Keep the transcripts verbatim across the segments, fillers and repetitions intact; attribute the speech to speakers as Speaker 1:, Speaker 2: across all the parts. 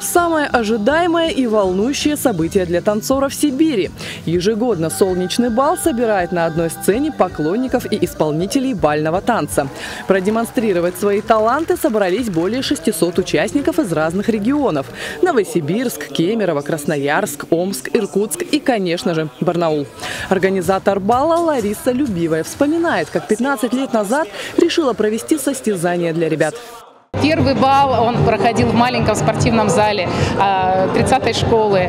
Speaker 1: Самое ожидаемое и волнующее событие для танцоров Сибири. Ежегодно «Солнечный бал» собирает на одной сцене поклонников и исполнителей бального танца. Продемонстрировать свои таланты собрались более шестисот участников из разных регионов. Новосибирск, Кемерово, Красноярск, Омск, Иркутск и, конечно же, Барнаул. Организатор бала Лариса Любивая вспоминает, как пятнадцать лет назад решила провести состязание для ребят.
Speaker 2: Первый бал он проходил в маленьком спортивном зале тридцатой школы.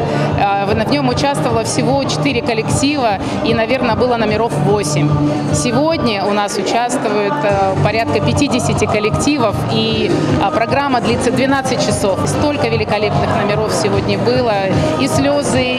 Speaker 2: В нем участвовало всего четыре коллектива и, наверное, было номеров восемь. Сегодня у нас участвует порядка пятидесяти коллективов, и программа длится двенадцать часов. Столько великолепных номеров сегодня было. И слезы,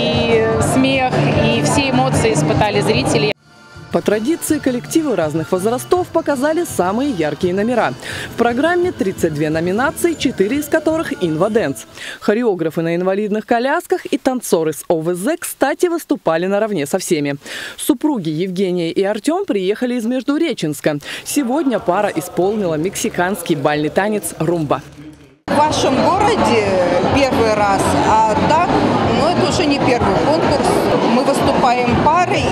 Speaker 2: и смех, и все эмоции испытали зрители.
Speaker 1: По традиции коллективы разных возрастов показали самые яркие номера. В программе тридцать две номинации, четыре из которых инваденс. Хореографы на инвалидных колясках и танцоры с ОВЗ, кстати, выступали наравне со всеми. Супруги Евгения и Артем приехали из Междуреченска. Сегодня пара исполнила мексиканский бальный танец румба.
Speaker 3: В вашем городе первый раз, а так, ну это уже не первый конкурс. Мы выступаем парой,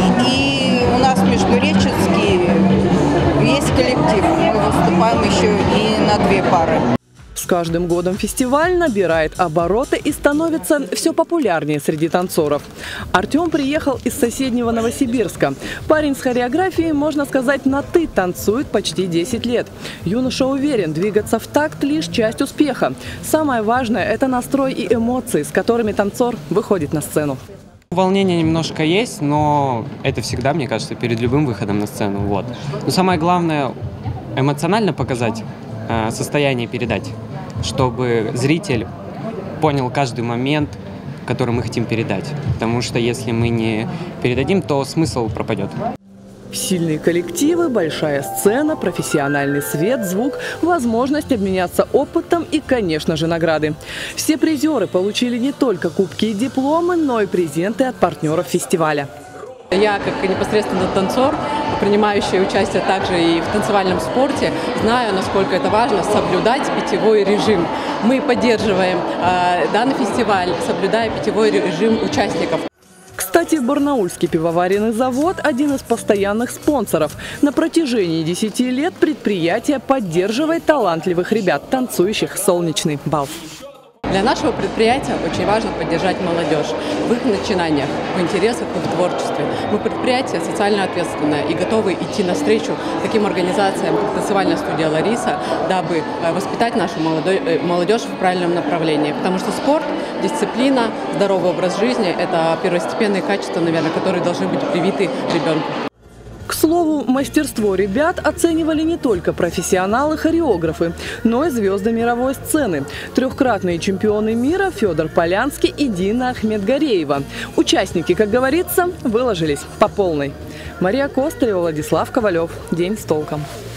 Speaker 3: и у нас в Междуреченске есть коллектив. Мы выступаем еще и на две пары.
Speaker 1: С каждым годом фестиваль набирает обороты и становится все популярнее среди танцоров. Артем приехал из соседнего Новосибирска. Парень с хореографией, можно сказать, на «ты» танцует почти десять лет. Юноша уверен, двигаться в такт – лишь часть успеха. Самое важное – это настрой и эмоции, с которыми танцор выходит на сцену.
Speaker 4: Волнение немножко есть, но это всегда, мне кажется, перед любым выходом на сцену. Вот. Но самое главное – эмоционально показать, состояние передать, чтобы зритель понял каждый момент, который мы хотим передать. Потому что если мы не передадим, то смысл пропадет.
Speaker 1: Сильные коллективы, большая сцена, профессиональный свет, звук, возможность обменяться опытом и, конечно же, награды. Все призеры получили не только кубки и дипломы, но и презенты от партнеров фестиваля.
Speaker 5: Я, как непосредственно танцор, принимающий участие также и в танцевальном спорте, знаю, насколько это важно соблюдать питьевой режим. Мы поддерживаем э, данный фестиваль, соблюдая питьевой режим участников.
Speaker 1: Кстати, Барнаульский пивоваренный завод – один из постоянных спонсоров. На протяжении десяти лет предприятие поддерживает талантливых ребят, танцующих «Солнечный бал».
Speaker 5: Для нашего предприятия очень важно поддержать молодежь в их начинаниях, в интересах и в творчестве. Мы предприятие социально ответственное и готовы идти навстречу таким организациям, как танцевальная студия «Лариса», дабы воспитать нашу молодежь в правильном направлении. Потому что спорт, дисциплина, здоровый образ жизни – это первостепенные качества, наверное, которые должны быть привиты ребенку.
Speaker 1: К слову, мастерство ребят оценивали не только профессионалы-хореографы, но и звезды мировой сцены. Трехкратные чемпионы мира Федор Полянский и Дина Ахмедгареева. Участники, как говорится, выложились по полной. Мария Костарева, Владислав Ковалев. День с толком.